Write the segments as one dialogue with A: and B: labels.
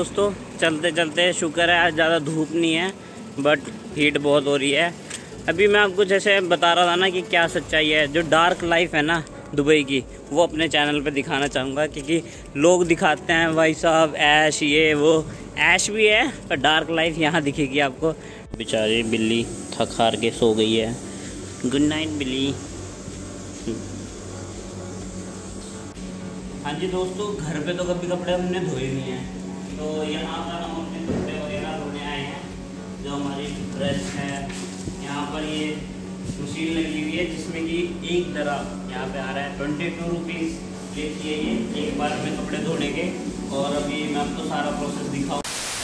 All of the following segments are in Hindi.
A: दोस्तों, चलते चलते शुक्र है आज ज़्यादा धूप नहीं है, बट हीट बहुत हो रही है। अभी मैं आपको जैसे बता रहा था ना कि क्या सच्चाई है, जो डार्क लाइफ है ना दुबई की, वो अपने चैनल पे दिखाना चाहूँगा। क्योंकि लोग दिखाते हैं भाई साहब ऐश, ये वो, ऐश भी है पर डार्क लाइफ यहाँ दिखेगी आपको। बेचारी बिल्ली थक हार के सो गई है। गुड नाइट बिल्ली। हाँ जी दोस्तों, घर पे तो कभी कपड़े हमने धोए नहीं हैं, तो यहाँ पर हम अपने कपड़े वगैरह धोने आए हैं। जो हमारी ब्रश है, यहाँ पर ये मशीन लगी हुई है जिसमें कि एक तरह यहाँ पे आ रहा है 22 रुपीज़ लेती है ये एक बार में कपड़े धोने के। और अभी मैं आपको सारा प्रोसेस दिखाऊँ।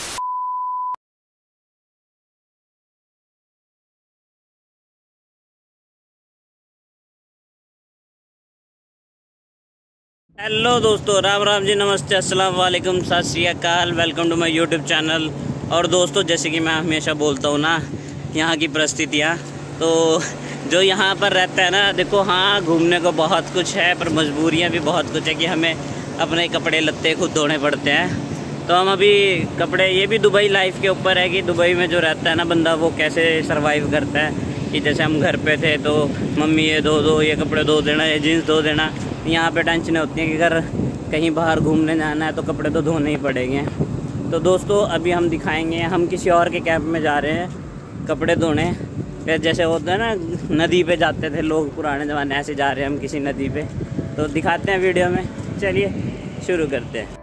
A: हेलो दोस्तों, राम राम जी, नमस्ते, अस्सलाम वालेकुम, सत श्री अकाल, welcome to my YouTube channel. और दोस्तों, जैसे कि मैं हमेशा बोलता हूँ ना, यहाँ की परिस्थितियाँ, तो जो यहाँ पर रहता है ना, देखो हाँ घूमने को बहुत कुछ है पर मजबूरियाँ भी बहुत कुछ है कि हमें अपने कपड़े लत्ते खुद धोने पड़ते हैं। तो हम अभी कपड़े, ये भी दुबई लाइफ के ऊपर है कि दुबई में जो रहता है ना बंदा, वो कैसे सर्वाइव करता है। कि जैसे हम घर पे थे तो मम्मी ये धो दो, ये कपड़े धो देना, ये जीन्स धो देना। यहाँ पे टेंशन होती है कि अगर कहीं बाहर घूमने जाना है तो कपड़े तो धोने ही पड़ेंगे। तो दोस्तों, अभी हम दिखाएंगे, हम किसी और के कैंप में जा रहे हैं कपड़े धोने। जैसे होता है ना, नदी पे जाते थे लोग पुराने ज़माने, ऐसे जा रहे हैं हम किसी नदी पे। तो दिखाते हैं वीडियो में, चलिए शुरू करते हैं।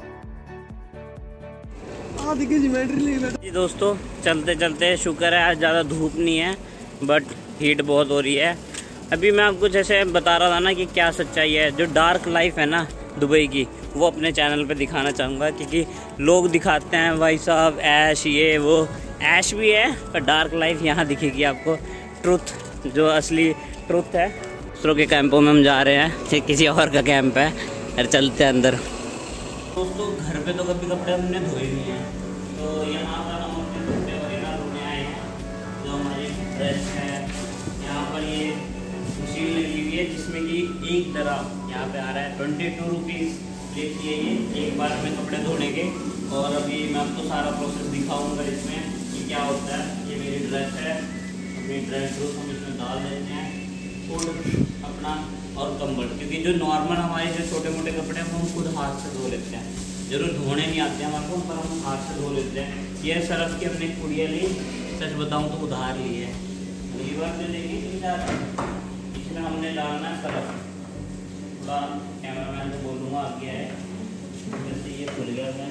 A: जी दोस्तों, चलते चलते शुक्र है आज ज़्यादा धूप नहीं है, बट हीट बहुत हो रही है। अभी मैं आपको जैसे बता रहा था ना कि क्या सच्चाई है, जो डार्क लाइफ है ना दुबई की, वो अपने चैनल पे दिखाना चाहूँगा। क्योंकि लोग दिखाते हैं भाई साहब ऐश, ये वो, ऐश भी है पर डार्क लाइफ यहाँ दिखेगी आपको। ट्रुथ, जो असली ट्रुथ है। दूसरों के कैंपों में हम जा रहे हैं, ये किसी और का कैंप है, फिर चलते हैं अंदर। दोस्तों, घर पे तो कभी कपड़े हमने धोए नहीं हैं, तो यहाँ पर हम अपने कपड़े वगैरह धोने आए हैं। जो हमारी ब्रश है, यहाँ पर ये मशीन लगी हुई है जिसमें कि एक तरह यहाँ पे आ रहा है 22 रुपीज़ लेती है ये एक बार में कपड़े धोने के। और अभी मैं आपको सारा प्रोसेस दिखाऊंगा इसमें कि क्या होता है। ये मेरी ड्रेस है, अपनी ड्रेस को हम इसमें डाल देते हैं, फुल अपना और कंबल। क्योंकि जो नॉर्मल हमारे जो छोटे मोटे कपड़े हैं वो हम खुद हाथ से धो लेते हैं, जरूर धोने नहीं आते हैं हमारे को, पर हम हाथ से धो लेते हैं। ये सरफ की हमने कुड़िया ली, सच बताऊँ तो उधार ली है, लीवर से लेंगे 3-4। इसमें हमने डालना है सरफ। थोड़ा कैमरामैन को बोलूँगा आगे है, जैसे ये खुल गया मैं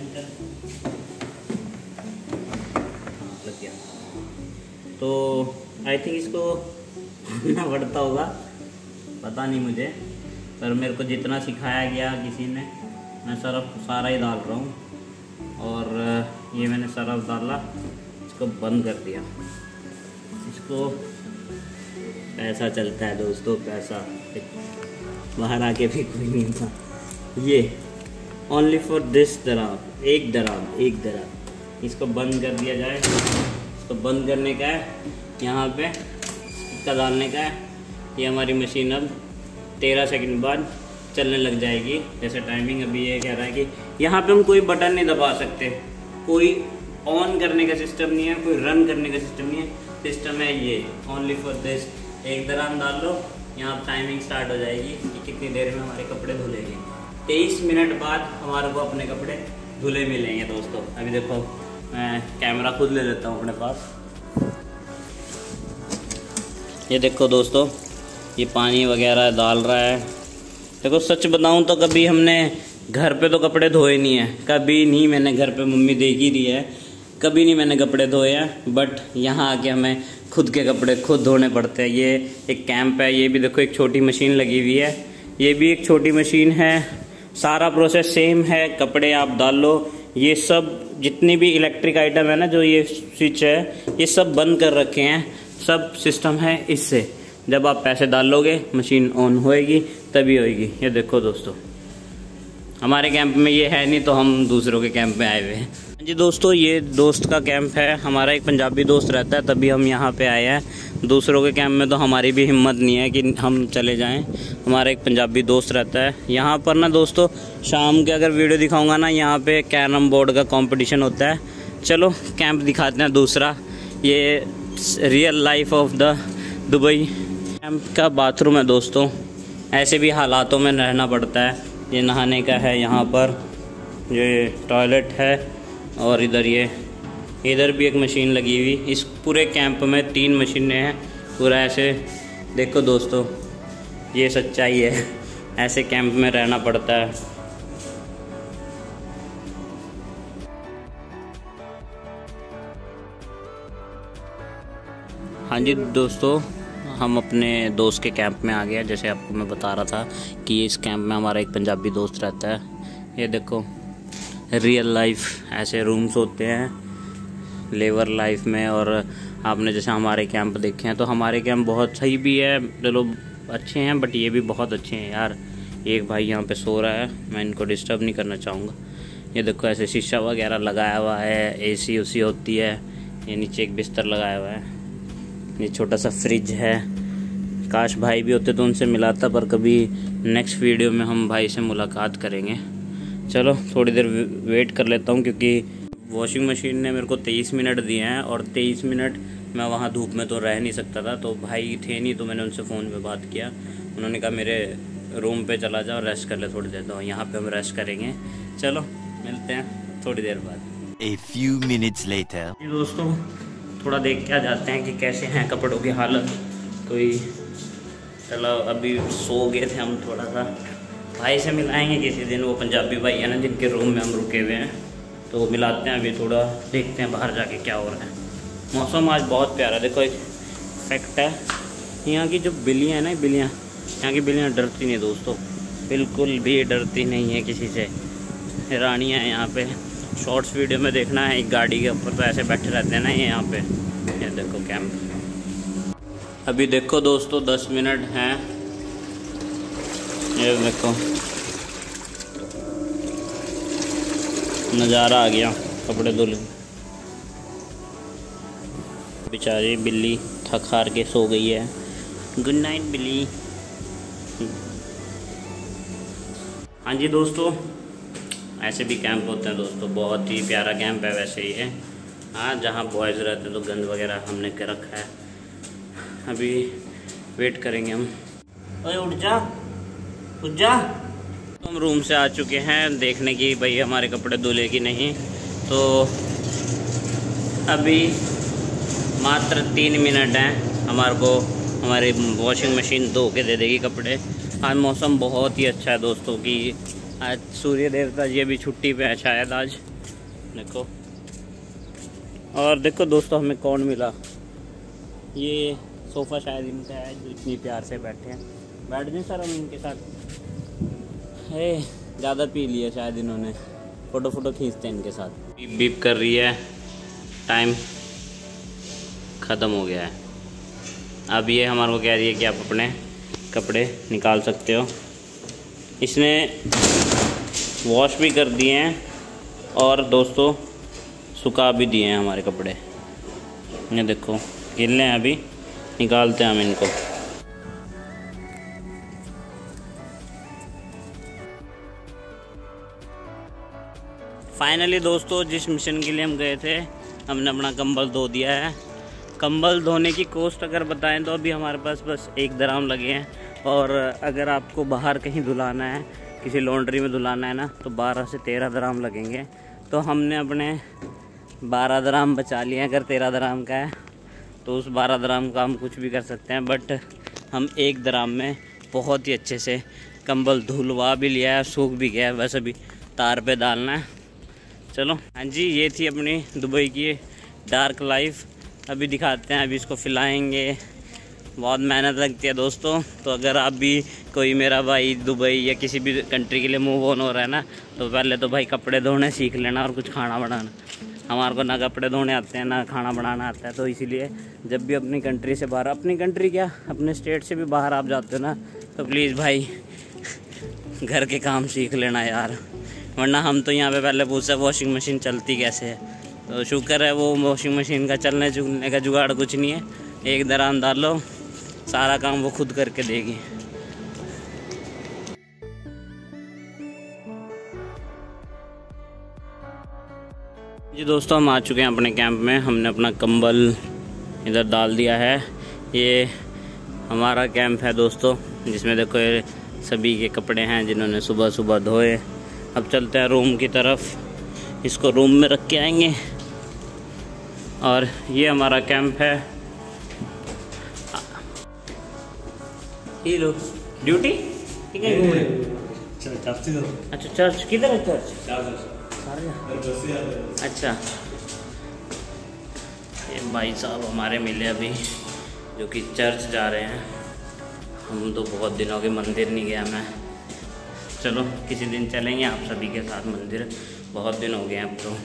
A: लग गया। तो आई थिंक इसको ना बढ़ता होगा, पता नहीं मुझे, पर मेरे को जितना सिखाया गया किसी ने, मैं सरफ सारा ही डाल रहा हूँ। और ये मैंने सरफ डाला, इसको बंद कर दिया। इसको पैसा चलता है दोस्तों, पैसा बाहर आके भी कोई नहीं था। ये ओनली फॉर दिस दराम, एक दराम। इसको बंद कर दिया जाए। इसको बंद करने का है, यहाँ पे इसका डालने का है। ये हमारी मशीन अब 13 सेकंड बाद चलने लग जाएगी। जैसे टाइमिंग अभी ये कह रहा है कि यहाँ पे हम कोई बटन नहीं दबा सकते, कोई ऑन करने का सिस्टम नहीं है, कोई रन करने का सिस्टम नहीं है। सिस्टम है ये ओनली फॉर दिस। एक दराम डाल लो, यहाँ टाइमिंग स्टार्ट हो जाएगी कि कितनी देर में हमारे कपड़े धुलेंगे। 23 मिनट बाद हमारे को अपने कपड़े धुले मिलेंगे दोस्तों। अभी देखो, मैं कैमरा खुद ले लेता हूँ अपने पास। ये देखो दोस्तों, ये पानी वगैरह डाल रहा है। देखो सच बताऊँ तो कभी हमने घर पे तो कपड़े धोए नहीं है, कभी नहीं। मैंने घर पे मम्मी देख ही रही है, कभी नहीं मैंने कपड़े धोए हैं। बट यहाँ आके हमें खुद के कपड़े खुद धोने पड़ते हैं। ये एक कैंप है, ये भी देखो एक छोटी मशीन लगी हुई है, ये भी एक छोटी मशीन है। सारा प्रोसेस सेम है, कपड़े आप डाल लो। ये सब जितनी भी इलेक्ट्रिक आइटम है ना, जो ये स्विच है, ये सब बंद कर रखे हैं। सब सिस्टम है इससे, जब आप पैसे डाल लोगे मशीन ऑन होएगी तभी होएगी। ये देखो दोस्तों, हमारे कैंप में ये है नहीं तो हम दूसरों के कैंप में आए हुए हैं। जी दोस्तों, ये दोस्त का कैंप है। हमारा एक पंजाबी दोस्त रहता है, तभी हम यहाँ पे आए हैं। दूसरों के कैंप में तो हमारी भी हिम्मत नहीं है कि हम चले जाएं। हमारा एक पंजाबी दोस्त रहता है यहाँ पर ना दोस्तों। शाम के अगर वीडियो दिखाऊंगा ना, यहाँ पे कैरम बोर्ड का कंपटीशन होता है। चलो कैंप दिखाते हैं दूसरा, ये real life of the Dubai. Camp का बाथरूम है दोस्तों, ऐसे भी हालातों में रहना पड़ता है। ये नहाने का है, यहाँ पर ये टॉयलेट है, और इधर भी एक मशीन लगी हुई। इस पूरे कैंप में 3 मशीनें हैं। पूरा ऐसे देखो दोस्तों, ये सच्चाई है, ऐसे कैंप में रहना पड़ता है। हाँ जी दोस्तों, हम अपने दोस्त के कैंप में आ गए। जैसे आपको मैं बता रहा था कि इस कैंप में हमारा एक पंजाबी दोस्त रहता है। ये देखो रियल लाइफ ऐसे रूम्स होते हैं लेबर लाइफ में। और आपने जैसे हमारे कैंप देखे हैं, तो हमारे कैंप बहुत सही भी है, चलो अच्छे हैं, बट ये भी बहुत अच्छे हैं यार। एक भाई यहाँ पे सो रहा है, मैं इनको डिस्टर्ब नहीं करना चाहूँगा। ये देखो ऐसे शीशा वगैरह लगाया हुआ है, एसी उसी होती है। ये नीचे एक बिस्तर लगाया हुआ है, ये छोटा सा फ्रिज है। काश भाई भी होते तो उनसे मिलाता, पर कभी नेक्स्ट वीडियो में हम भाई से मुलाकात करेंगे। चलो थोड़ी देर वेट कर लेता हूँ, क्योंकि वॉशिंग मशीन ने मेरे को 23 मिनट दिए हैं, और 23 मिनट मैं वहाँ धूप में तो रह नहीं सकता था। तो भाई थे नहीं, तो मैंने उनसे फ़ोन पे बात किया। उन्होंने कहा मेरे रूम पे चला जाओ, रेस्ट कर ले थोड़ी देर। तो यहाँ पे हम रेस्ट करेंगे। चलो मिलते हैं थोड़ी देर बाद।
B: A few minutes later.
A: दोस्तों थोड़ा देख के आ जाते हैं कि कैसे हैं कपड़ों की हालत। कोई चलो अभी सो गए थे हम, थोड़ा सा भाई से मिलाएंगे किसी दिन। वो पंजाबी भाई है ना, जिनके रूम में हम रुके हुए हैं, तो वो मिलाते हैं। अभी थोड़ा देखते हैं बाहर जाके क्या हो रहा है। मौसम आज बहुत प्यारा। देखो एक फैक्ट है, यहाँ की जो बिल्लियाँ हैं ना, बिल्लियाँ, यहाँ की बिल्लियाँ डरती नहीं दोस्तों, बिल्कुल भी डरती नहीं है किसी से। रानियाँ हैं यहाँ पे। शॉर्ट्स वीडियो में देखना है, एक गाड़ी के ऊपर तो ऐसे बैठे रहते हैं ना ये यहाँ पे। ये देखो कैंप। अभी देखो दोस्तों 10 मिनट हैं। ये देखो नज़ारा आ गया कपड़े धुल। बेचारी बिल्ली थक हार के सो गई है। गुड नाइट बिल्ली। हाँ जी दोस्तों, ऐसे भी कैंप होते हैं दोस्तों। बहुत ही प्यारा कैंप है वैसे ही है। हाँ, जहाँ बॉयज़ रहते हैं तो गंद वगैरह हमने कर रखा है। अभी वेट करेंगे हम। ओए उठ जा, उठ जा। हम रूम से आ चुके हैं देखने की भाई हमारे कपड़े धुले कि नहीं। तो अभी मात्र 3 मिनट हैं, हमारे को हमारी वॉशिंग मशीन धो के दे देगी कपड़े। आज मौसम बहुत ही अच्छा है दोस्तों कि आज सूर्य देवता ये भी छुट्टी पे है शायद आज। देखो, और देखो दोस्तों हमें कौन मिला। ये सोफ़ा शायद इनका है, जो इतनी प्यार से बैठे हैं। बैठ जाए सर हम इनके साथ। है ज़्यादा पी लिया शायद इन्होंने, फ़ोटो खींचते हैं इनके साथ। बीप बीप कर रही है, टाइम ख़त्म हो गया है। अब ये हमारे को कह रही है कि आप अपने कपड़े निकाल सकते हो। इसने वॉश भी कर दिए हैं, और दोस्तों सुखा भी दिए हैं हमारे कपड़े। ये देखो गिले हैं, अभी निकालते हैं हम इनको। फाइनली दोस्तों, जिस मिशन के लिए हम गए थे, हमने अपना कंबल धो दिया है। कंबल धोने की कॉस्ट अगर बताएं तो अभी हमारे पास बस 1 दराम लगे हैं। और अगर आपको बाहर कहीं धुलाना है, किसी लॉन्ड्री में धुलाना है ना, तो 12 से 13 दराम लगेंगे। तो हमने अपने 12 दराम बचा लिए। अगर 13 दराम का है तो उस 12 दराम का हम कुछ भी कर सकते हैं, बट हम 1 दराम में बहुत ही अच्छे से कंबल धुलवा भी लिया है, सूख भी गया है। बस अभी तार पे डालना है। चलो हाँ जी, ये थी अपनी दुबई की डार्क लाइफ। अभी दिखाते हैं, अभी इसको फिलाएंगे। बहुत मेहनत लगती है दोस्तों। तो अगर आप भी कोई मेरा भाई दुबई या किसी भी कंट्री के लिए मूव ऑन हो रहा है ना, तो पहले तो भाई कपड़े धोने सीख लेना और कुछ खाना बनाना। हमारे को ना कपड़े धोने आते हैं ना खाना बनाना आता है। तो इसीलिए जब भी अपनी कंट्री से बाहर, अपनी कंट्री क्या अपने स्टेट से भी बाहर आप जाते हो ना, तो प्लीज़ भाई घर के काम सीख लेना यार। वरना हम तो यहाँ पे पहले पूछते वॉशिंग मशीन चलती कैसे है। तो शुक्र है वो वॉशिंग मशीन का चलने चुलने का जुगाड़ कुछ नहीं है, एक दरान डालो सारा काम वो खुद करके देगी। जी दोस्तों, हम आ चुके हैं अपने कैंप में। हमने अपना कंबल इधर डाल दिया है। ये हमारा कैंप है दोस्तों, जिसमें देखो ये सभी के कपड़े हैं जिन्होंने सुबह सुबह धोए। अब चलते हैं रूम की तरफ, इसको रूम में रख के आएंगे। और ये हमारा कैंप है। ये लो ड्यूटी ठीक है। अच्छा चर्च किधर है? चर्च अच्छा। ये भाई साहब हमारे मिले अभी, जो कि चर्च जा रहे हैं। हम तो बहुत दिनों के मंदिर नहीं गया मैं। चलो किसी दिन चलेंगे आप सभी के साथ मंदिर, बहुत दिन हो गए हैं अब तो।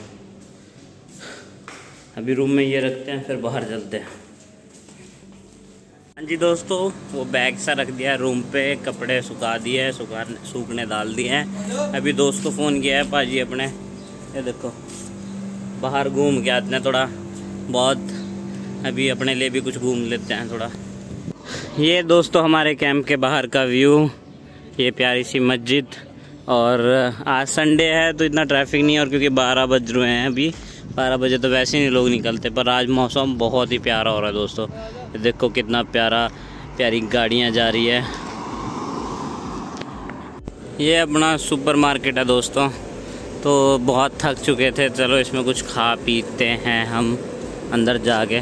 A: अभी रूम में ये रखते हैं, फिर बाहर चलते हैं। हाँ जी दोस्तों, वो बैग सा रख दिया है रूम पे, कपड़े सुखा दिए, सूखने डाल दिए हैं। अभी दोस्त को फ़ोन किया है पाजी अपने, ये देखो बाहर घूम के आते हैं थोड़ा बहुत, अभी अपने लिए भी कुछ घूम लेते हैं थोड़ा। ये दोस्तों हमारे कैंप के बाहर का व्यू, ये प्यारी सी मस्जिद। और आज संडे है तो इतना ट्रैफिक नहीं है, और क्योंकि 12 बज रहे हैं अभी, 12 बजे तो वैसे ही नहीं लोग निकलते। पर आज मौसम बहुत ही प्यारा हो रहा है दोस्तों। देखो कितना प्यारी गाड़ियाँ जा रही है। ये अपना सुपर मार्केट है दोस्तों। तो बहुत थक चुके थे, चलो इसमें कुछ खा पीते हैं हम अंदर जाके।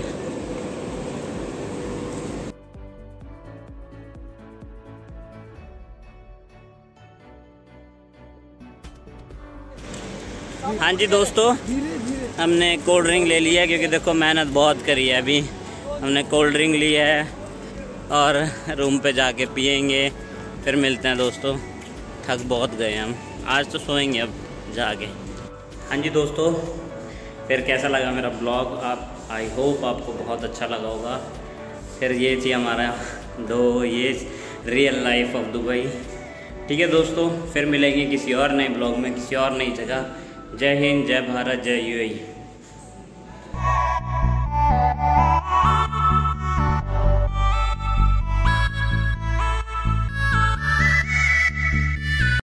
A: हाँ जी दोस्तों, हमने कोल्ड ड्रिंक ले लिया है, क्योंकि देखो मेहनत बहुत करी है। अभी हमने कोल्ड ड्रिंक ली है और रूम पे जाके पियेंगे, फिर मिलते हैं दोस्तों। थक बहुत गए हम, आज तो सोएंगे अब जाके। हाँ जी दोस्तों, फिर कैसा लगा मेरा ब्लॉग? आप आई होप आपको बहुत अच्छा लगा होगा। फिर ये थी हमारा ये रियल लाइफ ऑफ दुबई। ठीक है दोस्तों, फिर मिलेंगे किसी और नए ब्लॉग में, किसी और नई जगह। जय हिंद, जय भारत, जय यूएई।